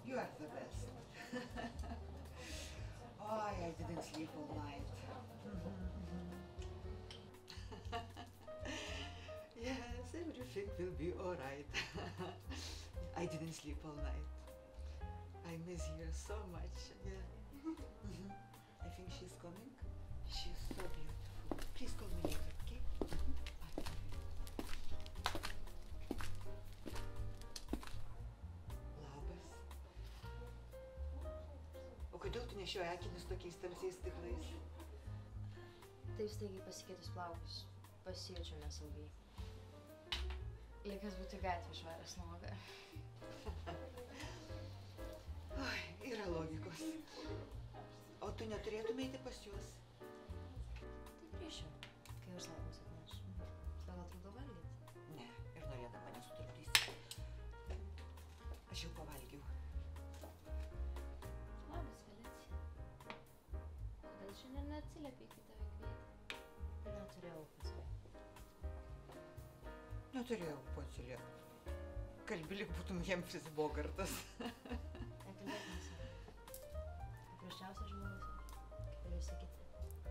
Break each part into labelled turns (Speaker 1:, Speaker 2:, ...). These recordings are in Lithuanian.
Speaker 1: You are the best. Oh, I didn't sleep all night. Yes, everything will be all right. I didn't sleep all night. I miss you so much. Yeah. I think she's coming. She's so beautiful. Please call me later, okay? Labas. O kodėl tu nešioji akinius tokiais tamsiais stiklais?
Speaker 2: Taip staigiai pasikeitus plaukus. Pasijaučiau nesaugiai. Lyg kas būtų gatvė išvaręs nuogą.
Speaker 1: Oi, yra logikos. O tu neturėtum eiti pas juos?
Speaker 2: Tai grįšiu, kai užsaugus atneš. Gal atrodo valgyti?
Speaker 1: Ne, ir norėdama nesutrukdysi. Aš jau pavalgiau.
Speaker 2: Labas, Felicija. Kodėl šiandien neatsiliepiai, kai tave kvietė? Neturėjau atsiliepti.
Speaker 1: Neturėjau po atsiliepti. Kalbi, lyg būtum Hemfris Bogartas.
Speaker 2: Nekalbėk nesavai. Paprasčiausias žmogus, kaip ir visi kiti.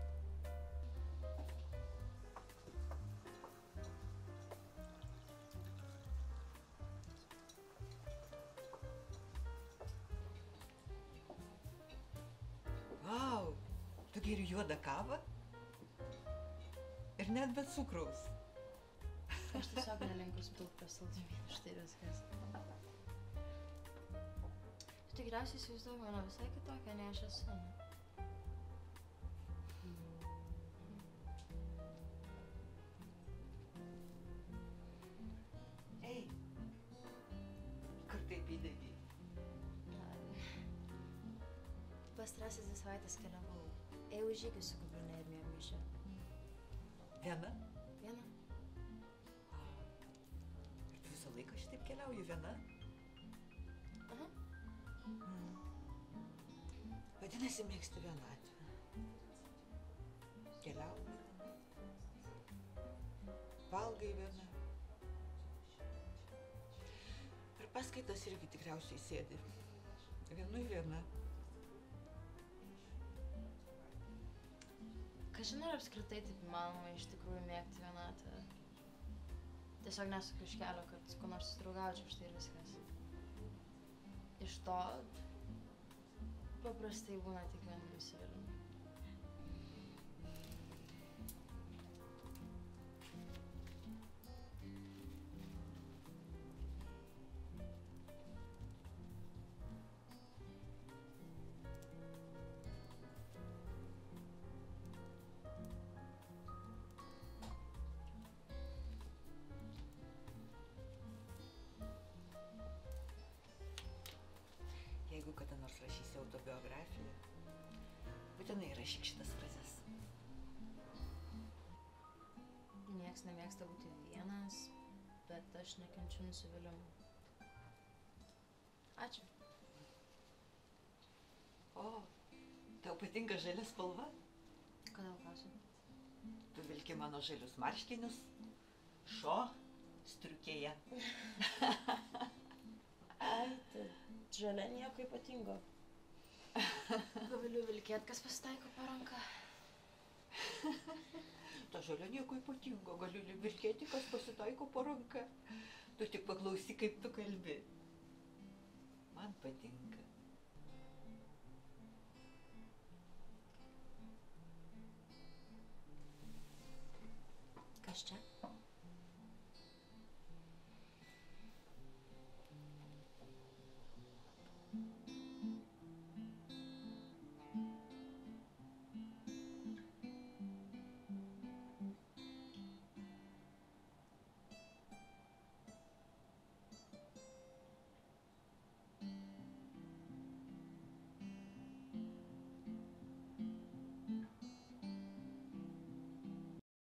Speaker 1: Vau, tu geri juodą kavą? Ir net be cukraus.
Speaker 2: Aš tiesiog nelinkus pilt prie saldumynų, štai ir viskas. Tu tikriausiai įsivaizduoji mane visai kitokią, nei aš esu.
Speaker 1: Ei, kur taip įdegiai?
Speaker 2: Pastarąsias 2 savaitės keliavau. Ėjau žygius su kuprine ir miegmaiše.
Speaker 1: Viena?
Speaker 2: Viena.
Speaker 1: Ir tu visą laiką šitaip keliauji viena?
Speaker 2: Aha.
Speaker 1: Vadinasi, mėgsti vienatvę. Keliauji viena. Valgai viena. Ir paskaitas irgi tikriausiai sėdi. Vienui viena.
Speaker 2: Kažin ar apskritai taip įmanoma iš tikrųjų mėgti vienatvę. Tiesiog nesuku iš kelio, kad su kuo nors susidraugaučiau, štai ir viskas. Iš to paprastai būna tik vien nusivylimai.
Speaker 1: Jeigu kada nors rašysi autobiografiją, būtinai rašyk šitas frazes.
Speaker 2: Nieks nemėgsta būti vienas, bet aš nekenčiu nusivylimų. Ačiū.
Speaker 1: O, tau patinka žalia spalva?
Speaker 2: Kodėl klausiu?
Speaker 1: Tu vilki mano žalius marškinius, šo striukėje.
Speaker 2: Ai, tai žalia nieko ypatingo. Galiu vilkėt, kas pasitaiko po ranka.
Speaker 1: Ta žalia nieko ypatingo, galiu vilkėti, kas pasitaiko po ranka. Tu tik paklausyk, kaip tu kalbi. Man patinka.
Speaker 2: Kas čia?